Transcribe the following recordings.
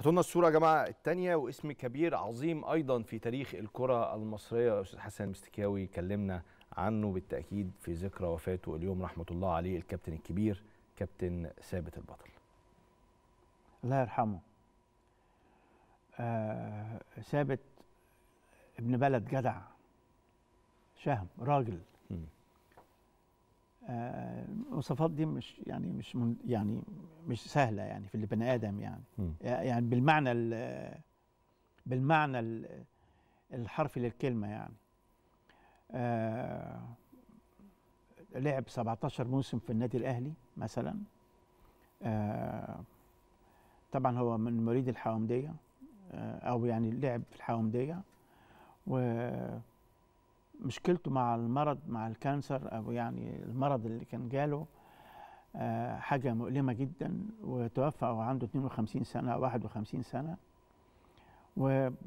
هاتوا لنا الصورة يا جماعة التانية، واسم كبير عظيم أيضا في تاريخ الكرة المصرية. أستاذ حسن المستكاوي كلمنا عنه بالتأكيد في ذكرى وفاته اليوم رحمة الله عليه، الكابتن الكبير كابتن ثابت البطل. الله يرحمه. ثابت ابن بلد جدع شهم راجل. المواصفات دي مش سهله يعني في البني ادم يعني بالمعنى الحرفي للكلمه يعني. لعب 17 موسم في النادي الاهلي مثلا. طبعا هو من مواليد الحومديه، او يعني لعب في الحومديه، ومشكلته مع المرض، مع الكانسر، او يعني المرض اللي كان جاله حاجه مؤلمه جدا، وتوفى وهو عنده 52 سنه او 51 سنه. ولآخر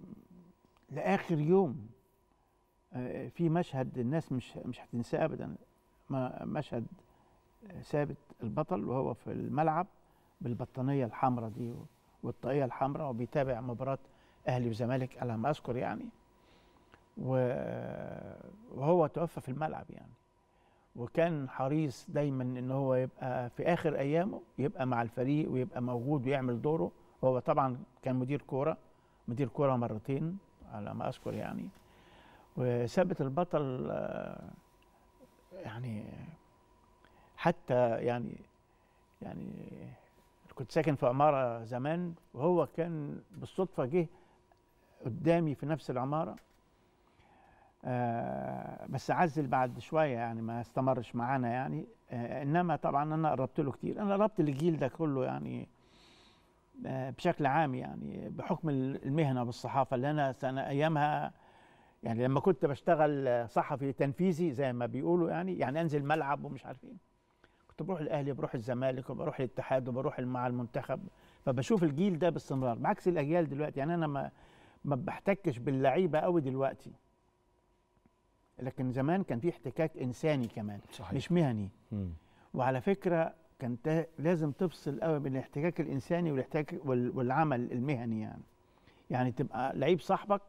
يوم في مشهد الناس مش هتنساه ابدا، مشهد ثابت البطل وهو في الملعب بالبطانيه الحمراء دي والطاقيه الحمراء، وبيتابع مباراه اهلي وزمالك على ما اذكر يعني. وهو توفى في الملعب يعني. وكان حريص دايما ان هو يبقى في اخر ايامه يبقى مع الفريق ويبقى موجود ويعمل دوره. وهو طبعا كان مدير كوره مرتين على ما اذكر يعني. وثابت البطل يعني حتى يعني كنت ساكن في عماره زمان، وهو كان بالصدفه جه قدامي في نفس العماره، بس عزل بعد شويه يعني، ما استمرش معانا يعني. انما طبعا انا قربت له كتير، انا قربت للجيل ده كله يعني بشكل عام يعني، بحكم المهنه والصحافه اللي انا ايامها يعني، لما كنت بشتغل صحفي تنفيذي زي ما بيقولوا يعني انزل ملعب ومش عارف ايه، كنت بروح الاهلي وبروح الزمالك وبروح الاتحاد وبروح مع المنتخب، فبشوف الجيل ده باستمرار بعكس الاجيال دلوقتي يعني. انا ما بحتكش باللعيبه قوي دلوقتي، لكن زمان كان في احتكاك انساني كمان. صحيح. مش مهني. وعلى فكره كانت لازم تفصل قوي بين الاحتكاك الانساني والاحتكاك والعمل المهني يعني تبقى لعيب صاحبك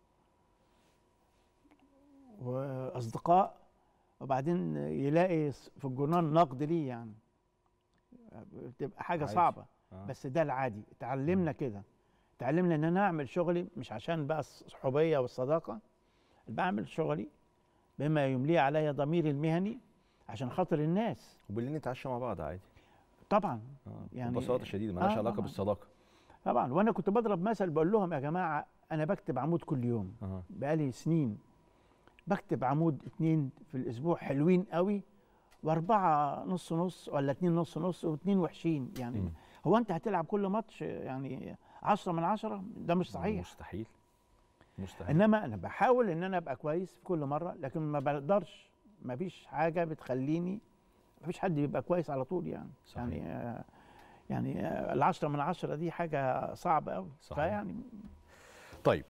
واصدقاء، وبعدين يلاقي في الجورنال نقد ليه يعني، بتبقى حاجه عادي. صعبه. بس ده العادي. اتعلمنا كده، اتعلمنا ان انا اعمل شغلي مش عشان بقى الصحوبيه والصداقه، بعمل شغلي بما يمليه عليا ضميري المهني عشان خاطر الناس، وبالليل نتعشى مع بعض عادي طبعا يعني ببساطه شديده، مالهاش علاقه بالصداقه طبعا. وانا كنت بضرب مثل بقول لهم يا جماعه انا بكتب عمود كل يوم. بقالي سنين بكتب عمود 2 في الاسبوع حلوين قوي، و4 نص نص، ولا 2 نص نص، و2 وحشين يعني. هو انت هتلعب كل ماتش يعني 10 من 10؟ ده مش صحيح. مستحيل. انما انا بحاول ان انا ابقى كويس في كل مره، لكن ما بقدرش. ما فيش حاجه بتخليني، ما فيش حد بيبقى كويس على طول يعني. صحيح. يعني ال10 من 10 دي حاجه صعبه قوي. فيعني طيب